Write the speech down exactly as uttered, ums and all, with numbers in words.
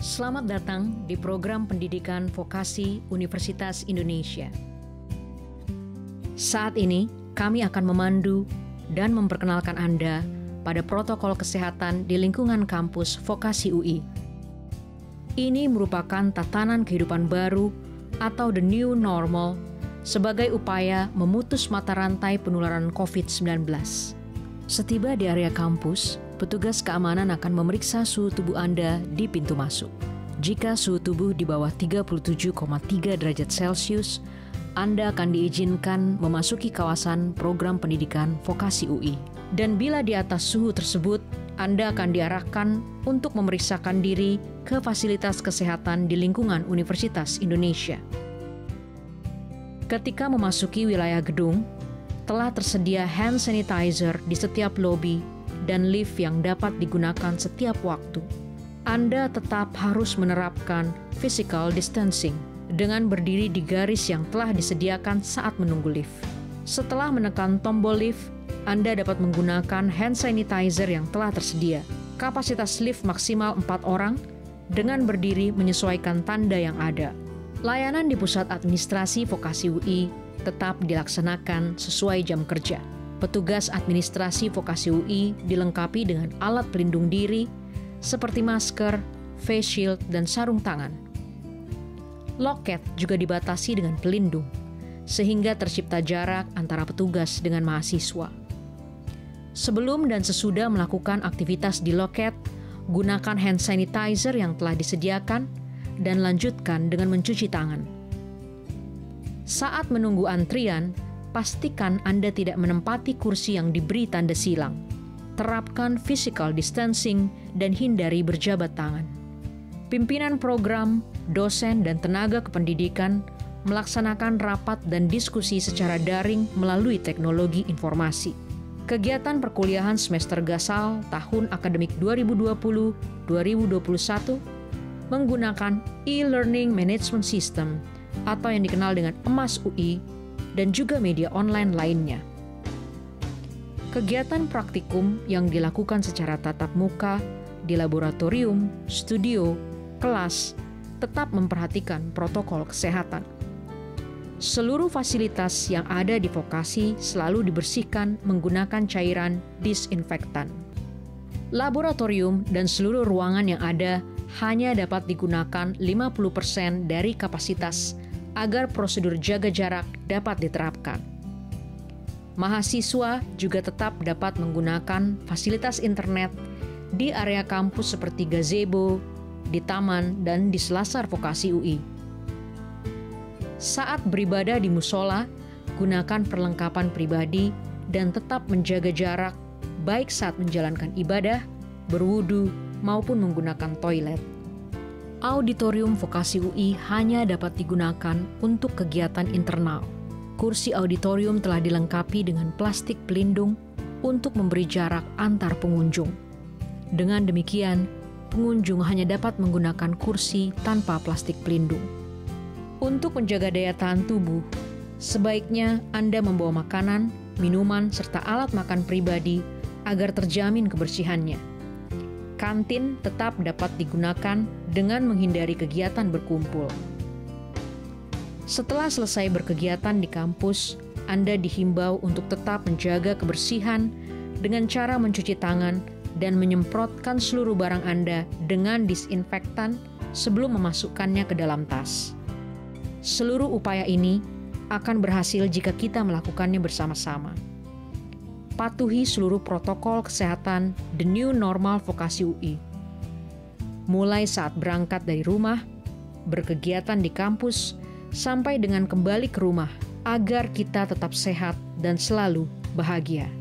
Selamat datang di program pendidikan vokasi Universitas Indonesia. Saat ini, kami akan memandu dan memperkenalkan Anda pada protokol kesehatan di lingkungan kampus Vokasi U I. Ini merupakan tatanan kehidupan baru atau the new normal sebagai upaya memutus mata rantai penularan covid sembilan belas. Setiba di area kampus, petugas keamanan akan memeriksa suhu tubuh Anda di pintu masuk. Jika suhu tubuh di bawah tiga puluh tujuh koma tiga derajat Celcius, Anda akan diizinkan memasuki kawasan program pendidikan vokasi U I. Dan bila di atas suhu tersebut, Anda akan diarahkan untuk memeriksakan diri ke fasilitas kesehatan di lingkungan Universitas Indonesia. Ketika memasuki wilayah gedung, telah tersedia hand sanitizer di setiap lobi dan lift yang dapat digunakan setiap waktu. Anda tetap harus menerapkan physical distancing dengan berdiri di garis yang telah disediakan saat menunggu lift. Setelah menekan tombol lift, Anda dapat menggunakan hand sanitizer yang telah tersedia. Kapasitas lift maksimal empat orang dengan berdiri menyesuaikan tanda yang ada. Layanan di Pusat Administrasi Vokasi U I tetap dilaksanakan sesuai jam kerja. Petugas administrasi Vokasi U I dilengkapi dengan alat pelindung diri seperti masker, face shield, dan sarung tangan. Loket juga dibatasi dengan pelindung, sehingga tercipta jarak antara petugas dengan mahasiswa. Sebelum dan sesudah melakukan aktivitas di loket, gunakan hand sanitizer yang telah disediakan dan lanjutkan dengan mencuci tangan. Saat menunggu antrian, pastikan Anda tidak menempati kursi yang diberi tanda silang. Terapkan physical distancing dan hindari berjabat tangan. Pimpinan program, dosen, dan tenaga kependidikan melaksanakan rapat dan diskusi secara daring melalui teknologi informasi. Kegiatan perkuliahan semester gasal tahun akademik dua ribu dua puluh dua ribu dua puluh satu menggunakan e-learning management system atau yang dikenal dengan EMAS U I dan juga media online lainnya. Kegiatan praktikum yang dilakukan secara tatap muka di laboratorium, studio, kelas tetap memperhatikan protokol kesehatan. Seluruh fasilitas yang ada di vokasi selalu dibersihkan menggunakan cairan disinfektan. Laboratorium dan seluruh ruangan yang ada hanya dapat digunakan lima puluh persen dari kapasitas agar prosedur jaga jarak dapat diterapkan. Mahasiswa juga tetap dapat menggunakan fasilitas internet di area kampus seperti gazebo, di taman, dan di selasar vokasi U I. Saat beribadah di musola, gunakan perlengkapan pribadi dan tetap menjaga jarak baik saat menjalankan ibadah, berwudu, maupun menggunakan toilet. Auditorium vokasi U I hanya dapat digunakan untuk kegiatan internal. Kursi auditorium telah dilengkapi dengan plastik pelindung untuk memberi jarak antar pengunjung. Dengan demikian, pengunjung hanya dapat menggunakan kursi tanpa plastik pelindung. Untuk menjaga daya tahan tubuh, sebaiknya Anda membawa makanan, minuman, serta alat makan pribadi agar terjamin kebersihannya. Kantin tetap dapat digunakan dengan menghindari kegiatan berkumpul. Setelah selesai berkegiatan di kampus, Anda dihimbau untuk tetap menjaga kebersihan dengan cara mencuci tangan dan menyemprotkan seluruh barang Anda dengan disinfektan sebelum memasukkannya ke dalam tas. Seluruh upaya ini akan berhasil jika kita melakukannya bersama-sama. Patuhi seluruh protokol kesehatan the new normal vokasi U I. Mulai saat berangkat dari rumah, berkegiatan di kampus, sampai dengan kembali ke rumah, agar kita tetap sehat dan selalu bahagia.